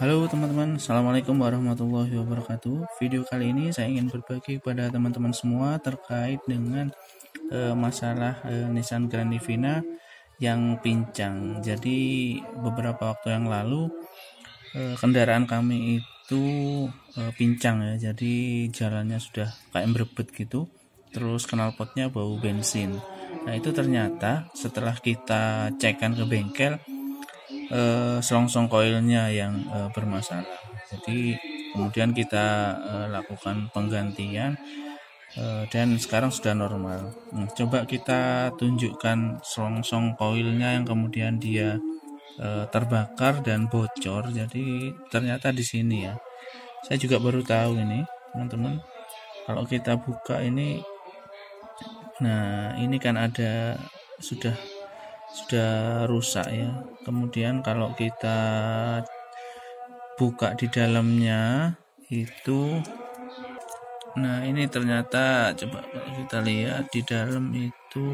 Halo teman-teman, Assalamualaikum warahmatullahi wabarakatuh. Video kali ini saya ingin berbagi kepada teman-teman semua terkait dengan masalah Nissan Grand Livina yang pincang. Jadi beberapa waktu yang lalu kendaraan kami itu pincang ya. Jadi jalannya sudah kayak berebet gitu. Terus knalpotnya bau bensin. Nah itu ternyata setelah kita cekkan ke bengkel, selongsong koilnya yang bermasalah. Jadi kemudian kita lakukan penggantian dan sekarang sudah normal. Coba kita tunjukkan selongsong koilnya yang kemudian dia terbakar dan bocor. Jadi ternyata di sini ya. Saya juga baru tahu ini, teman-teman. Kalau kita buka ini, nah ini kan ada sudah rusak ya. Kemudian kalau kita buka di dalamnya itu, nah ini ternyata coba kita lihat di dalam itu.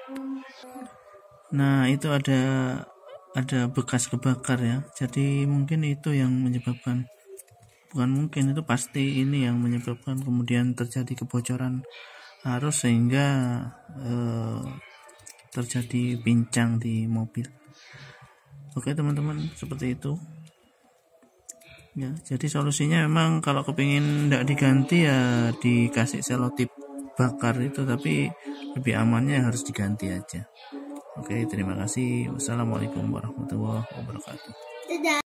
Nah itu ada bekas kebakar ya. Jadi mungkin itu yang menyebabkan, bukan mungkin, itu pasti ini yang menyebabkan kemudian terjadi kebocoran arus sehingga terjadi pincang di mobil. Oke teman-teman, seperti itu ya. Jadi solusinya memang kalau kepingin tidak diganti ya dikasih selotip bakar itu, tapi lebih amannya harus diganti aja. Oke, terima kasih. Wassalamualaikum warahmatullahi wabarakatuh.